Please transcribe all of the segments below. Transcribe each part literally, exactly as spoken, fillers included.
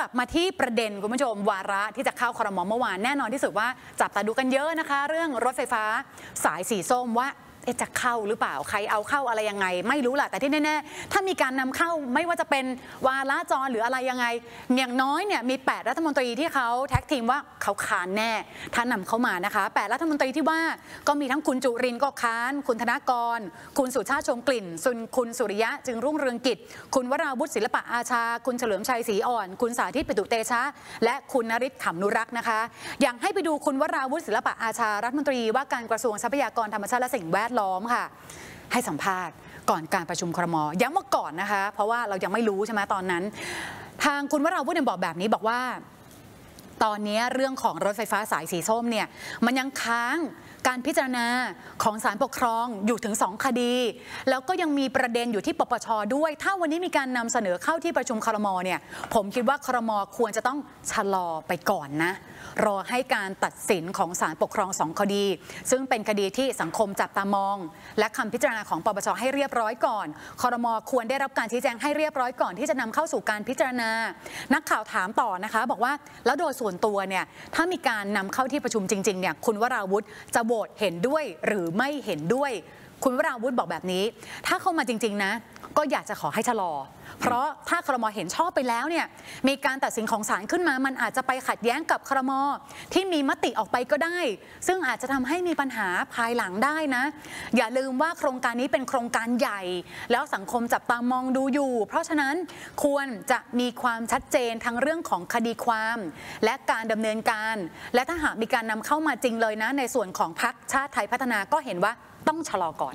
ลับมาที่ประเด็นคุณผู้ชมวาระที่จะเข้าครม.เมื่อวานแน่นอนที่สุดว่าจับตาดูกันเยอะนะคะเรื่องรถไฟฟ้าสายสีส้มว่าจะเข้าหรือเปล่าใครเอาเข้าอะไรยังไงไม่รู้แหละแต่ที่แน่ๆถ้ามีการนำเข้าไม่ว่าจะเป็นวาระจรหรืออะไรยังไงอย่างน้อยเนี่ยมีแปดรัฐมนตรีที่เขาแท็กทีมว่าเขาค้านแน่ถ้านำเข้ามานะคะแปดรัฐมนตรีที่ว่าก็มีทั้งคุณจุรินทร์ก็ค้านคุณธนากรคุณสุชาติชมกลิ่นคุณสุริยะจึงรุ่งเรืองกิจคุณวราวุฒิศิลปะอาชาคุณเฉลิมชัยศรีอ่อนคุณสาธิตปิตุเตชะและคุณนฤทธิ์ขำนุรักษ์นะคะอย่างให้ไปดูคุณวราวุฒิศิลปะอาชารัฐมนตรีว่าการกระทรวงทรัพยากรธรรมชาติและสิ่งแวดล้อมค่ะให้สัมภาษณ์ก่อนการประชุมครม.ย้ำว่าก่อนนะคะเพราะว่าเรายังไม่รู้ใช่ไหมตอนนั้นทางคุณวราวุฒิบอกแบบนี้บอกว่าตอนนี้เรื่องของรถไฟฟ้าสายสีส้มเนี่ยมันยังค้างการพิจารณาของศาลปกครองอยู่ถึงสองคดีแล้วก็ยังมีประเด็นอยู่ที่ปปช.ด้วยถ้าวันนี้มีการนำเสนอเข้าที่ประชุมครม.เนี่ยผมคิดว่าครม.ควรจะต้องชะลอไปก่อนนะรอให้การตัดสินของศาลปกครองสองคดีซึ่งเป็นคดีที่สังคมจับตามองและคำพิจารณาของปปช.ให้เรียบร้อยก่อนครม.ควรได้รับการชี้แจงให้เรียบร้อยก่อนที่จะนำเข้าสู่การพิจารณานักข่าวถามต่อนะคะบอกว่าแล้วโดยส่วนตัวเนี่ยถ้ามีการนำเข้าที่ประชุมจริงๆเนี่ยคุณวราวุฒิจะโหวตเห็นด้วยหรือไม่เห็นด้วยคุณวราวุฒิบอกแบบนี้ถ้าเข้ามาจริงๆนะก็อยากจะขอให้ชะลอเพราะถ้าครม.เห็นชอบไปแล้วเนี่ยมีการตัดสินของศาลขึ้นมามันอาจจะไปขัดแย้งกับครม.ที่มีมติออกไปก็ได้ซึ่งอาจจะทำให้มีปัญหาภายหลังได้นะอย่าลืมว่าโครงการนี้เป็นโครงการใหญ่แล้วสังคมจับตามองดูอยู่เพราะฉะนั้นควรจะมีความชัดเจนทั้งเรื่องของคดีความและการดำเนินการและถ้าหากมีการนำเข้ามาจริงเลยนะในส่วนของพรรคชาติไทยพัฒนาก็เห็นว่าต้องชะลอก่อน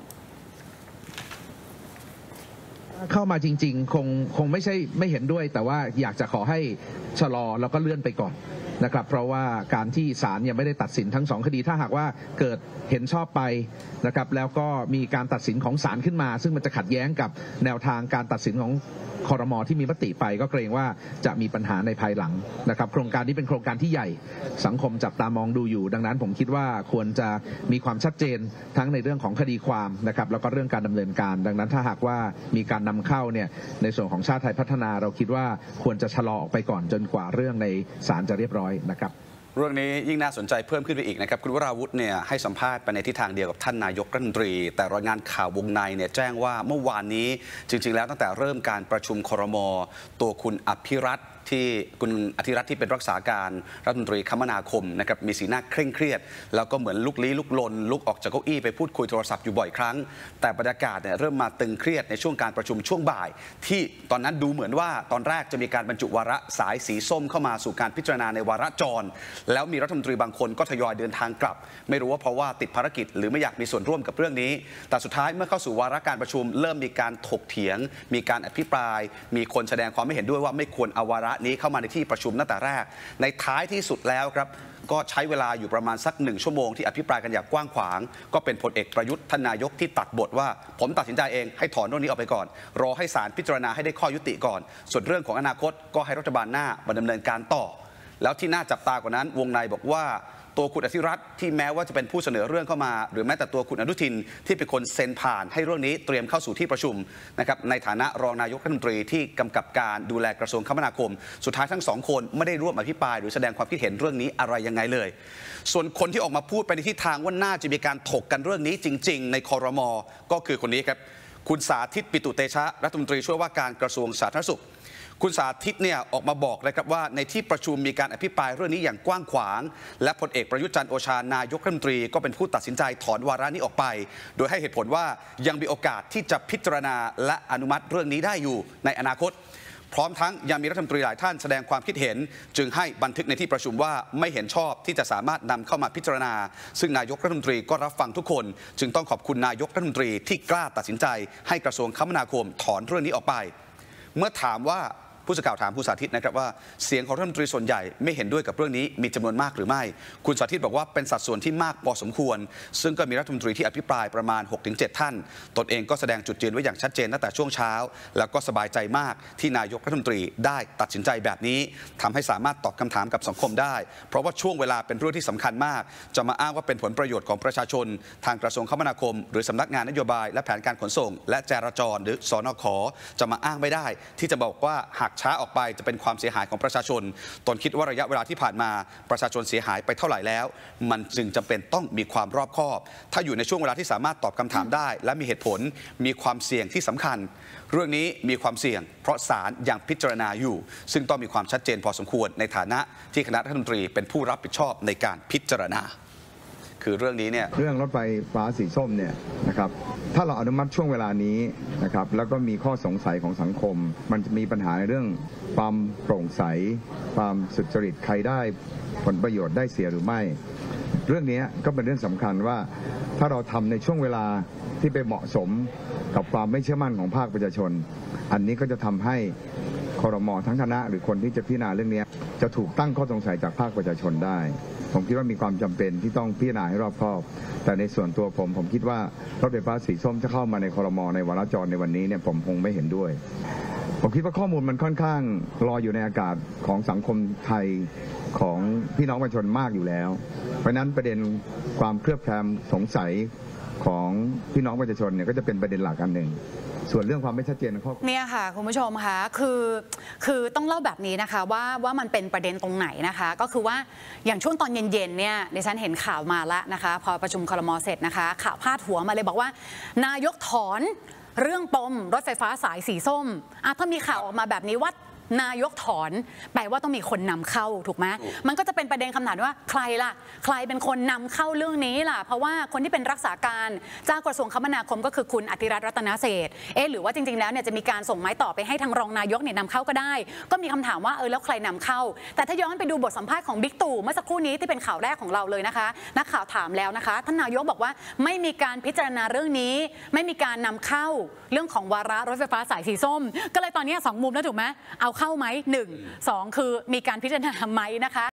เข้ามาจริงๆคงคงไม่ใช่ไม่เห็นด้วยแต่ว่าอยากจะขอให้ชะลอแล้วก็เลื่อนไปก่อนนะครับเพราะว่าการที่ศาลยังไม่ได้ตัดสินทั้งสองคดีถ้าหากว่าเกิดเห็นชอบไปนะครับแล้วก็มีการตัดสินของศาลขึ้นมาซึ่งมันจะขัดแย้งกับแนวทางการตัดสินของครม.ที่มีมติไปก็เกรงว่าจะมีปัญหาในภายหลังนะครับโครงการนี้เป็นโครงการที่ใหญ่สังคมจับตามองดูอยู่ดังนั้นผมคิดว่าควรจะมีความชัดเจนทั้งในเรื่องของคดีความนะครับแล้วก็เรื่องการดำเนินการดังนั้นถ้าหากว่ามีการนำเข้าเนี่ยในส่วนของชาติไทยพัฒนาเราคิดว่าควรจะชะลอออกไปก่อนจนกว่าเรื่องในศาลจะเรียบร้อยนะครับเรื่องนี้ยิ่งน่าสนใจเพิ่มขึ้นไปอีกนะครับคุณวราวุฒิเนี่ยให้สัมภาษณ์ไปในทิศทางเดียวกับท่านนายกรัฐมนตรีแต่รายงานข่าววงในเนี่ยแจ้งว่าเมื่อวานนี้จริงๆแล้วตั้งแต่เริ่มการประชุมครม.ตัวคุณอภิรัตน์ที่คุณอธิรัตน์ที่เป็นรักษาการรัฐมนตรีคมนาคมนะครับมีสีหน้าเคร่งเครียดแล้วก็เหมือนลุกลี้ลุกลนลุกออกจากเก้าอี้ไปพูดคุยโทรศัพท์อยู่บ่อยครั้งแต่บรรยากาศเนี่ยเริ่มมาตึงเครียดในช่วงการประชุมช่วงบ่ายที่ตอนนั้นดูเหมือนว่าตอนแรกจะมีการบรรจุวาระสายสีส้มเข้ามาสู่การพิจารณาในวาระจรแล้วมีรัฐมนตรีบางคนก็ทยอยเดินทางกลับไม่รู้ว่าเพราะว่าติดภารกิจหรือไม่อยากมีส่วนร่วมกับเรื่องนี้แต่สุดท้ายเมื่อเข้าสู่วาระการประชุมเริ่มมีการถกเถียงมีการอภิปรายมีคนแสดงความไม่เห็นด้วยว่าไม่ควรเอาวาระนี้เข้ามาในที่ประชุมตั้งแต่แรกในท้ายที่สุดแล้วครับก็ใช้เวลาอยู่ประมาณสักหนึ่งชั่วโมงที่อภิปรายกันอย่างกว้างขวางก็เป็นพลเอกประยุทธ์ท่านนายกที่ตัดบทว่าผมตัดสินใจเองให้ถอนเรื่องนี้ออกไปก่อนรอให้ศาลพิจารณาให้ได้ข้อยุติก่อนส่วนเรื่องของอนาคตก็ให้รัฐบาลหน้ามาดำเนินการต่อแล้วที่น่าจับตากว่านั้นวงในบอกว่าตัวคุณอธิรัตน์ที่แม้ว่าจะเป็นผู้เสนอเรื่องเข้ามาหรือแม้แต่ตัวคุณอนุทินที่เป็นคนเซ็นผ่านให้เรื่องนี้เตรียมเข้าสู่ที่ประชุมนะครับในฐานะรองนายกรัฐมนตรีที่กำกับการดูแลกระทรวงคมนาคมสุดท้ายทั้งสองคนไม่ได้ร่วมอภิปรายหรือแสดงความคิดเห็นเรื่องนี้อะไรยังไงเลยส่วนคนที่ออกมาพูดไปในทิศทางว่าน่าจะมีการถกกันเรื่องนี้จริงๆในครม.ก็คือคนนี้ครับคุณสาธิตปิตุเตชะรัฐมนตรีช่วยว่าการกระทรวงสาธารณสุขคุณสาธิตเนี่ยออกมาบอกเลยครับว่าในที่ประชุมมีการอภิปรายเรื่องนี้อย่างกว้างขวางและพลเอกประยุทธ์จันทร์โอชานายกรัฐมนตรีก็เป็นผู้ตัดสินใจถอนวาระนี้ออกไปโดยให้เหตุผลว่ายังมีโอกาสที่จะพิจารณาและอนุมัติเรื่องนี้ได้อยู่ในอนาคตพร้อมทั้งยังมีรัฐมนตรีหลายท่านแสดงความคิดเห็นจึงให้บันทึกในที่ประชุมว่าไม่เห็นชอบที่จะสามารถนำเข้ามาพิจารณาซึ่งนายกรัฐมนตรีก็รับฟังทุกคนจึงต้องขอบคุณนายกรัฐมนตรีที่กล้าตัดสินใจให้กระทรวงคมนาคมถอนเรื่องนี้ออกไปเมื่อถามว่าผู้สื่อข่าวถามคุณสาธิตนะครับว่าเสียงของรัฐมนตรีส่วนใหญ่ไม่เห็นด้วยกับเรื่องนี้มีจำนวนมากหรือไม่คุณสาธิตบอกว่าเป็นสัดส่วนที่มากพอสมควรซึ่งก็มีรัฐมนตรีที่อภิปรายประมาณ หกถึงเจ็ด ท่านตนเองก็แสดงจุดยืนไว้อย่างชัดเจนตั้งแต่ช่วงเช้าแล้วก็สบายใจมากที่นายกรัฐมนตรีได้ตัดสินใจแบบนี้ทำให้สามารถตอบคำถามกับสังคมได้เพราะว่าช่วงเวลาเป็นเรื่องที่สำคัญมากจะมาอ้างว่าเป็นผลประโยชน์ของประชาชนทางกระทรวงคมนาคมหรือสำนักงานนโยบายและแผนการขนส่งและจราจรหรือสนข.จะมาอ้างไม่ได้ที่จะบอกว่าหากช้าออกไปจะเป็นความเสียหายของประชาชนตนคิดว่าระยะเวลาที่ผ่านมาประชาชนเสียหายไปเท่าไหร่แล้วมันจึงจำเป็นต้องมีความรอบคอบถ้าอยู่ในช่วงเวลาที่สามารถตอบคำถามได้และมีเหตุผลมีความเสี่ยงที่สำคัญเรื่องนี้มีความเสี่ยงเพราะศาลยังพิจารณาอยู่ซึ่งต้องมีความชัดเจนพอสมควรในฐานะที่คณะรัฐมนตรีเป็นผู้รับผิดชอบในการพิจารณาคือเรื่องนี้เนี่ยเรื่องรถไฟฟ้าสีส้มเนี่ยนะครับถ้าเราอนุมัติช่วงเวลานี้นะครับแล้วก็มีข้อสงสัยของสังคมมันจะมีปัญหาในเรื่องความโปร่งใสความสุจริตใครได้ผลประโยชน์ได้เสียหรือไม่เรื่องนี้ก็เป็นเรื่องสำคัญว่าถ้าเราทำในช่วงเวลาที่ไปเหมาะสมกับความไม่เชื่อมั่นของภาคประชาชนอันนี้ก็จะทำให้ครม.ทั้งคณะหรือคนที่จะพิจารณาเรื่องนี้จะถูกตั้งข้อสงสัยจากภาคประชาชนได้ผมคิดว่ามีความจำเป็นที่ต้องพิจารณาให้รอบคอบแต่ในส่วนตัวผมผมคิดว่ารถไฟฟ้าสีส้มจะเข้ามาในครม.ในวาระจรในวันนี้เนี่ยผมคงไม่เห็นด้วยผมคิดว่าข้อมูลมันค่อนข้างลอยอยู่ในอากาศของสังคมไทยของพี่น้องประชาชนมากอยู่แล้วเพราะนั้นประเด็นความเคลือบแคลงสงสัยของพี่น้องประชาชนเนี่ยก็จะเป็นประเด็นหลักอันหนึ่งส่วนเรื่องความไม่ชัดเจนข้อเนี่ยค่ะคุณผู้ชมคะคือคือต้องเล่าแบบนี้นะคะว่าว่ามันเป็นประเด็นตรงไหนนะคะก็คือว่าอย่างช่วงตอนเย็นๆเนี่ยดิฉันเห็นข่าวมาแล้วนะคะพอประชุมครม.เสร็จนะคะข่าวพาดหัวมาเลยบอกว่านายกถอนเรื่องปมรถไฟฟ้าสายสีส้มอ่ะถ้ามีข่าวออกมาแบบนี้ว่านายกถอนแปลว่าต้องมีคนนำเข้าถูกไหมมันก็จะเป็นประเด็นคำถามว่าใครล่ะใครเป็นคนนำเข้าเรื่องนี้ล่ะเพราะว่าคนที่เป็นรักษาการเจ้ากระทรวงคมนาคมก็คือคุณอธิรัตน์รัตนเศรษฐ์เอ๊ะหรือว่าจริงๆแล้วเนี่ยจะมีการส่งไม้ต่อไปให้ทางรองนายกเนี่ยนำเข้าก็ได้ก็มีคำถามว่าเออแล้วใครนำเข้าแต่ถ้าย้อนไปดูบทสัมภาษณ์ของบิ๊กตู่เมื่อสักครู่นี้ที่เป็นข่าวแรกของเราเลยนะคะนักข่าวถามแล้วนะคะท่านนายกบอกว่าไม่มีการพิจารณาเรื่องนี้ไม่มีการนำเข้าเรื่องของวาระรถไฟฟ้าสายสีส้มก็เลยตอนนี้สองมุมแล้วถูกไหมเอาเข้าไหมหนึ่งสองคือมีการพิจารณาไหมนะคะ